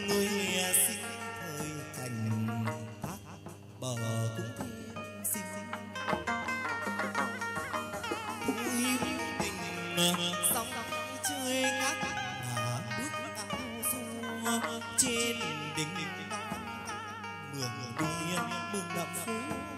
người sinh thời thành thác bờ cũng thêm xinh hiếm tình sóng chơi ngát ngả bước cao du trên đỉnh mường đi mừng đậm phố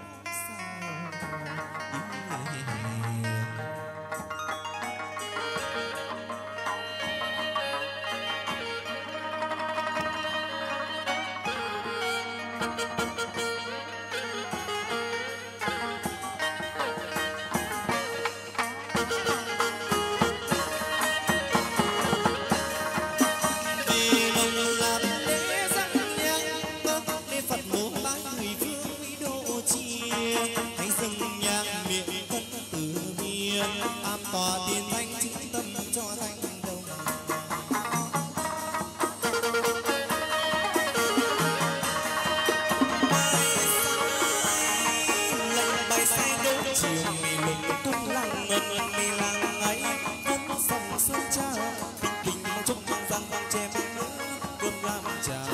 tòa tiên thanh chứng tâm cho thanh đồng bài say đỗ chiều mì lục tung lăng ngân mì lăng ấy vẫn dòng xuân cha bình bình chúc mừng rằng vàng che măng nữa cơm làm trà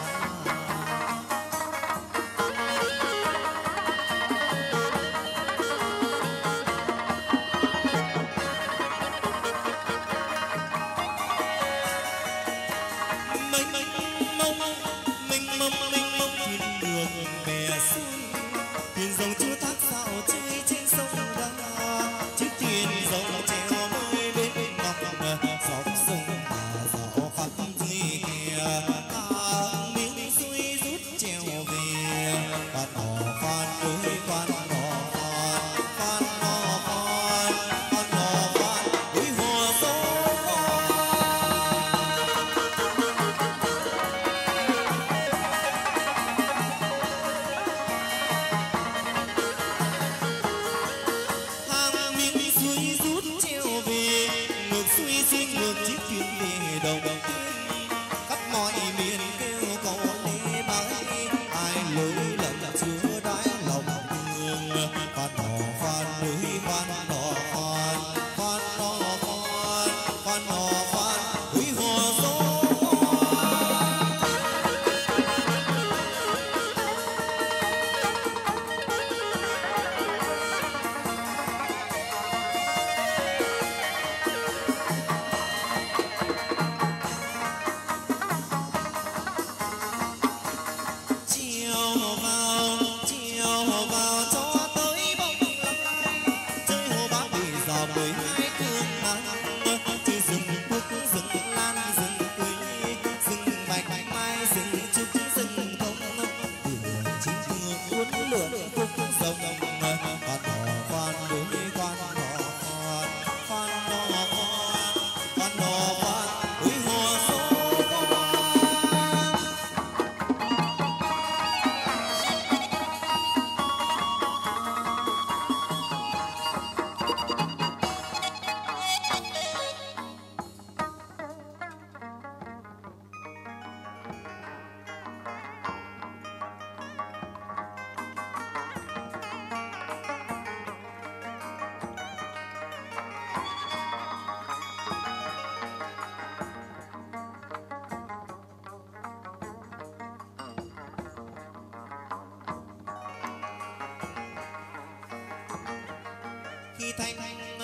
thanh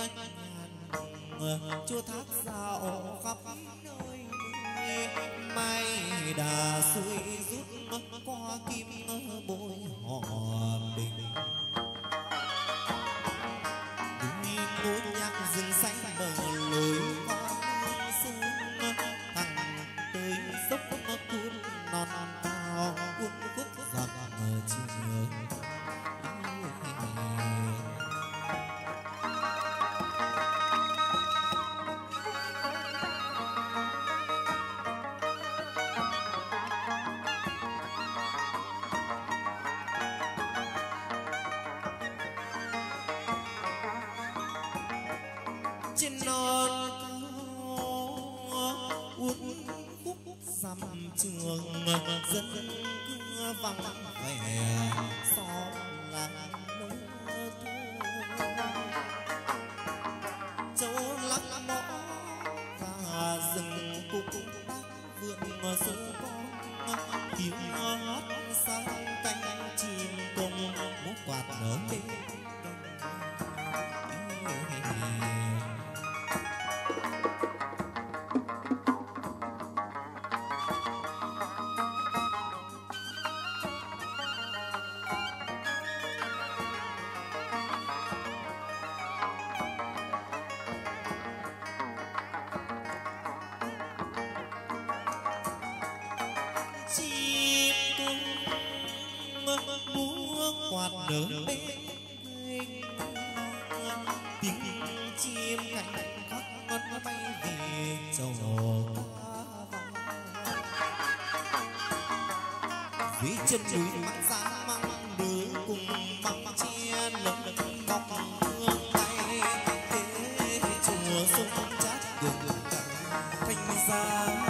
chúa thác dạo khắp nơi mai đà xuôi rút qua kim bôi hòa bình đi ngôi nhạc rừng xanh bờ lối qua sông thẳng tới dốc cuốn non cao cuốn khúc dặm chiều trên non cao uốn khúc dặm trường dân cư vắng vẻ xóm làng nông châu lắc mõ và rừng cúc vườn sâu con quạt nở bên tiếng chim cánh khóc ngất bay về trầu dưới chân núi măng giang măng đường cùng măng che lấm ngọc hương bay chùa sông chát đường thành ra